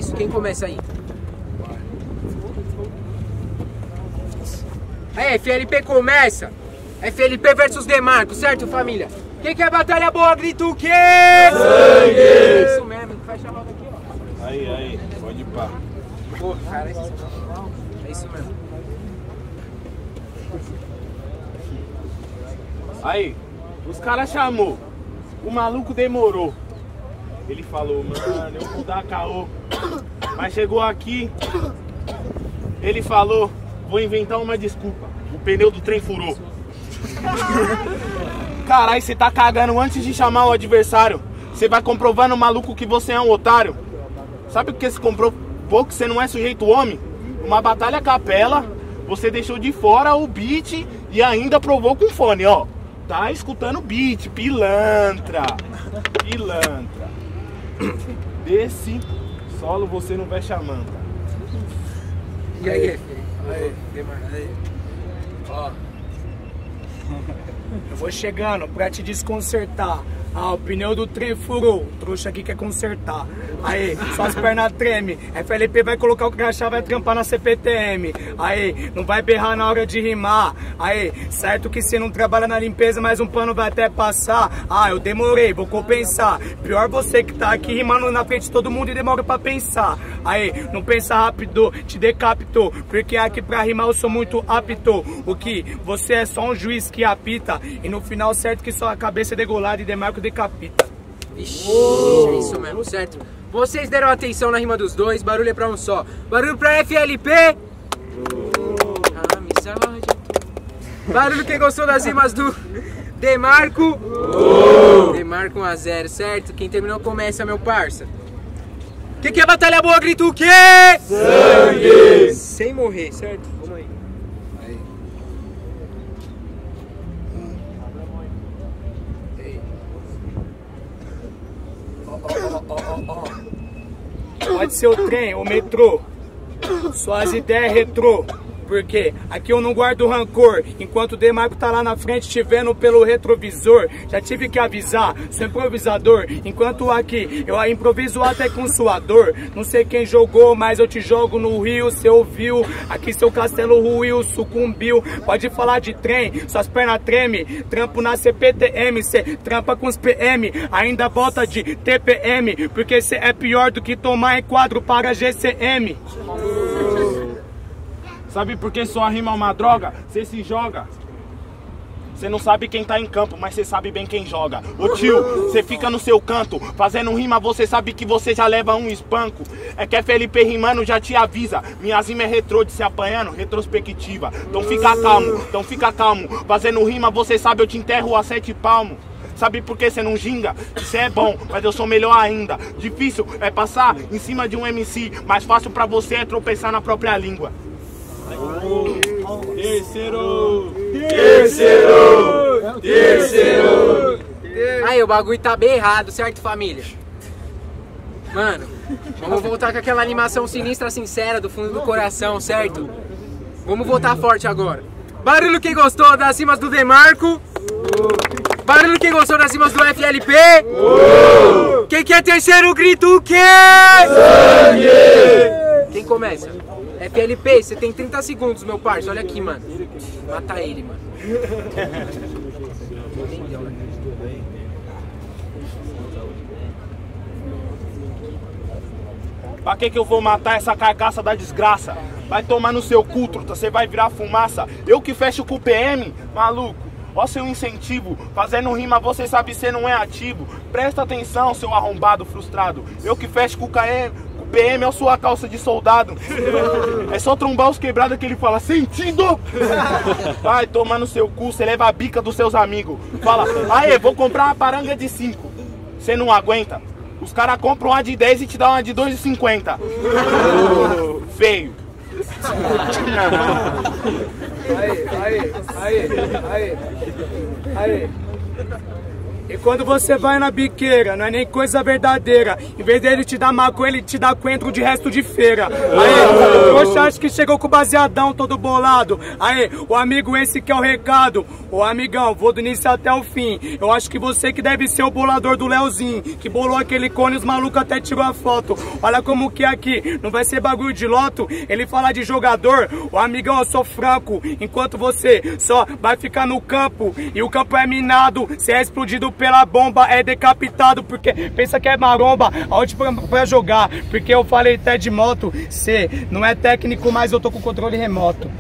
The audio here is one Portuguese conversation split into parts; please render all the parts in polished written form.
Isso, quem começa aí? Aí, FLP começa. FLP versus Demarco, certo, família? Quem quer batalha boa, grita o quê? Sangue! Isso mesmo, fecha a roda aqui, ó. Aí, pode ir pá. Porra, cara, é isso mesmo. Aí, os caras chamou, o maluco demorou. Ele falou, mano, eu vou dar caô. Mas chegou aqui, ele falou, vou inventar uma desculpa. O pneu do trem furou. Caralho, você tá cagando antes de chamar o adversário. Você vai comprovando, maluco, que você é um otário. Sabe o que você comprovou? Que você não é sujeito homem? Uma batalha a capela, você deixou de fora o beat e ainda provou com fone, ó. Tá escutando beat, pilantra. Pilantra. Desse solo você não veste a manta. E aí, Aí. Ó. Eu vou chegando pra te desconcertar. Ah, o pneu do trem furou. O trouxa aqui quer consertar. Aí, suas pernas tremem. FLP vai colocar o crachá, vai trampar na CPTM. Aí, não vai berrar na hora de rimar. Aí, certo que você não trabalha na limpeza, mas um pano vai até passar. Ah, eu demorei, vou compensar. Pior você que tá aqui rimando na frente de todo mundo e demora pra pensar. Aí, não pensa rápido, te decapitou. Porque aqui pra rimar eu sou muito apto. O que? Você é só um juiz que apita. E no final, certo que sua cabeça é degolada e Demarco decapita. Ixi, é isso mesmo, certo? Vocês deram atenção na rima dos dois, barulho é pra um só. Barulho pra FLP. Amizade. Barulho quem gostou das rimas do Demarco. Demarco 1-0, certo? Quem terminou começa, meu parça. Quem quer batalha boa, grita o quê? Sangue! Sem morrer, certo? Vamos aí. Pode ser o trem, o metrô, suas ideias retrô. Porque aqui eu não guardo rancor. Enquanto o Demarco tá lá na frente te vendo pelo retrovisor. Já tive que avisar, sou improvisador. Enquanto aqui eu improviso até com sua dor. Não sei quem jogou, mas eu te jogo no rio, cê ouviu. Aqui seu castelo ruiu, sucumbiu. Pode falar de trem, suas pernas treme. Trampo na CPTM, cê trampa com os PM. Ainda volta de TPM, porque cê é pior do que tomar enquadro para GCM. Sabe por que sua rima é uma droga? Você se joga. Você não sabe quem tá em campo, mas você sabe bem quem joga. Ô tio, você fica no seu canto, fazendo rima, você sabe que você já leva um espanco. É que FLP rimando já te avisa. Minha rima é retrô de se apanhando, retrospectiva. Então fica calmo, fazendo rima, você sabe eu te enterro a 7 palmos. Sabe por que você não ginga? Você é bom, mas eu sou melhor ainda. Difícil é passar em cima de um MC, mais fácil pra você é tropeçar na própria língua. Terceiro! Aí, o bagulho tá bem errado, certo, família? Mano, vamos voltar com aquela animação sinistra, sincera, do fundo do coração, certo? Vamos voltar forte agora. Barulho quem gostou das rimas do Demarco. Barulho quem gostou das rimas do FLP. Quem quer terceiro grita o quê? Sangue! Quem começa? FLP, você tem 30 segundos, meu parça. Olha aqui, mano. Mata ele, mano. Pra que eu vou matar essa carcaça da desgraça? Vai tomar no seu cu, truta, você vai virar fumaça. Eu que fecho com o PM, maluco. Ó seu incentivo, fazendo rima você sabe você não é ativo. Presta atenção, seu arrombado frustrado. Eu que fecho com o PM é sua calça de soldado. É só trombar os quebrados que ele fala sentido. Vai tomar no seu cu, você leva a bica dos seus amigos. Fala, aê, vou comprar uma paranga de 5. Você não aguenta. Os caras compram uma de 10 e te dão uma de 2,50. Feio. Aí. E quando você vai na biqueira, não é nem coisa verdadeira. Em vez dele te dar maconha, ele te dá coentro de resto de feira. Aí, você acha que chegou com o baseadão todo bolado? Aí, o amigo, esse que é o recado. Ô amigão, vou do início até o fim. Eu acho que você que deve ser o bolador do Leozinho, que bolou aquele cone e os malucos até tirou a foto. Olha como que é aqui, não vai ser bagulho de loto. Ele fala de jogador, ô amigão, eu sou franco. Enquanto você só vai ficar no campo e o campo é minado, você é explodido pela bomba, é decapitado porque pensa que é maromba, aonde pra jogar, porque eu falei até de moto, cê não é técnico, mas eu tô com controle remoto.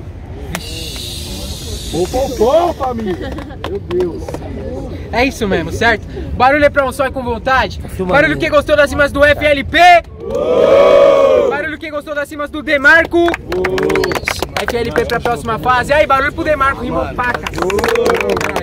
Pô, família! Meu Deus! É isso mesmo, certo? Barulho é pra um só e com vontade. Barulho quem gostou das rimas do FLP. Barulho quem gostou das rimas do Demarco. FLP pra próxima fase. Aí, barulho pro Demarco, rimou paca.